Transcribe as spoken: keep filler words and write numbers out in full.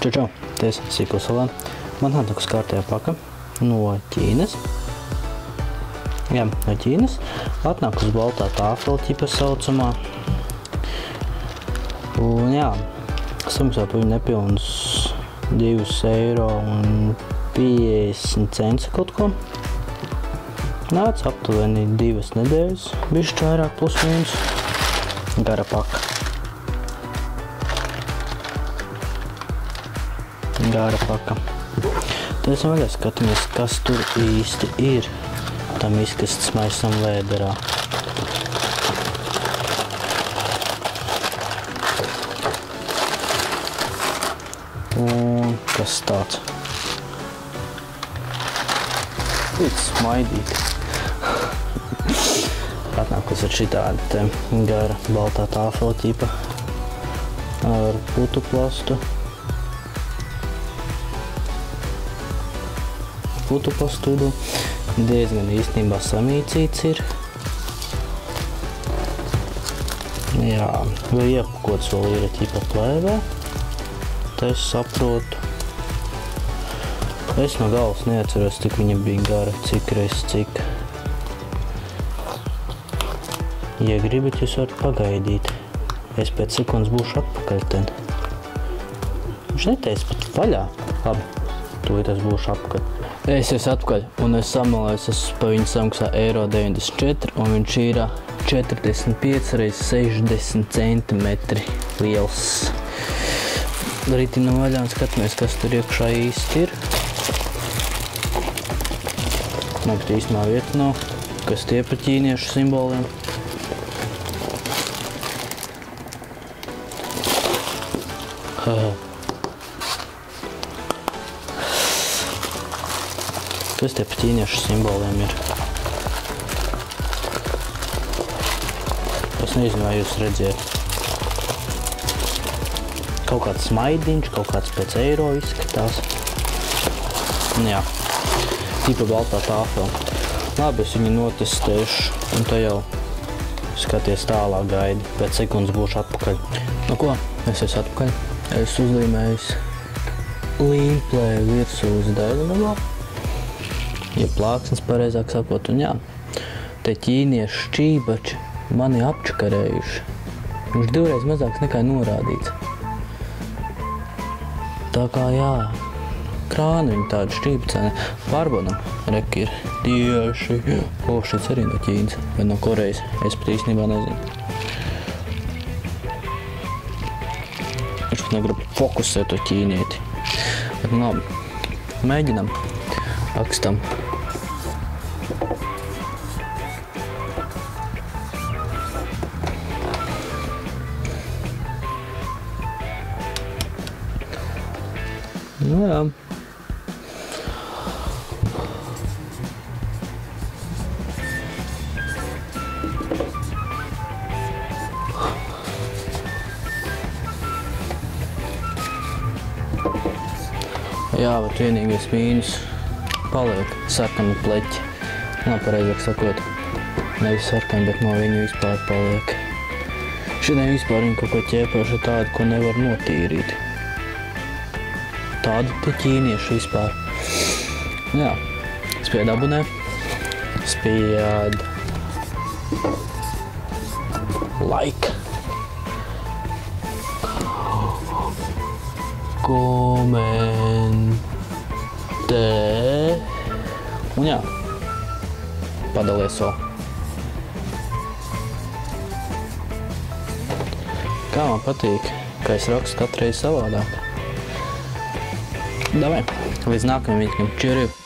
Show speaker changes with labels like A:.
A: Čau, čau, ties Sīkulsalā. Man atnākus kārtējā paka no Ķīnas. Jā, no Ķīnas. Atnākus baltā tāfela ķipa saucamā. Un jā, samaksāju par viņu nepilnus divus eiro un piecdesmit centi kaut ko. Nāca aptuveni divas nedēļas, bišķi vairāk plus mīnus. Gara paka. Gara paka. Tad esam vaļā skatāmies, kas tur īsti ir tam izkastes maisam vēderā. Un kas tāds? Līdz smaidīt. Atnākus ar šitādi te gara baltā tāfela ķipa ar putu plastu. Putu plastudu. Diezgan īstenībā samīcīts ir. Jā, vēl iepakots vēl ir ķipa plēvē. Tā es saprotu. Es no galvas neatceros, cik viņa bija gara, cik reiz cik. Ja gribat, jūs varat pagaidīt. Es pēc sekundes būšu atpakaļ ten. Viņš neteica pat vaļā. Labi, tūlīt es būšu atpakaļ. Es esmu atpakaļ, un es samalēs, es pa viņu samaksāju eiro deviņdesmit četri, un viņš ir četrdesmit pieci reiz sešdesmit centimetri liels. Ritinam vaļā un skatāmies, kas tur iekšā īsti ir. Man pat īstumā vieta nav, kas tie pa ķīniešu simboliem. Kas tie pa ķīniešu simboliem ir? Es nezinu, vai jūs redziet. Kaut kāds smaidiņš, kaut kāds pēc eiro izskatās. Un jā, tipa baltā tāfela. Labi, es viņu notestēšu, un tā jau skaties tālāk gaidi. Pēc sekundes būšu atpakaļ. Nu ko, es esmu atpakaļ. Es uzlīmējis līmplēju virsū uz daļgalā. Ja plāksnes pareizāk sakot, un jā, te ķīniešu šķībači mani apčakarējuši. Viņš divreiz mazāks nekā norādīts. Tā kā jā, krāni viņi tādi šķībcēni. Pārbaudam, reki ir tieši. O, šis arī no Ķīnas vai no Korejas. Es pat īstenībā nezinu. Viņš pat negrib fokusēt to ķīnieti. Bet nu labi, mēģinam. Rakstam. Nu jā. Jā, bet vienīgais mīnus paliek sarkani pleķi. Nā, pareizāk sakot, nevis sarkani, bet no viņu vispār paliek. Šodien vispār viņi kaut ko ķēpēšu tādu, ko nevar notīrīt. Tādi te ķīnieši vispār. Jā, spied abonē. Spied like. Komentē. Un jā, padalies vēl. Kā man patīk, ka es rakstu katru reizi savādāk. Davai, līdz nākamajam vidam. Čiri!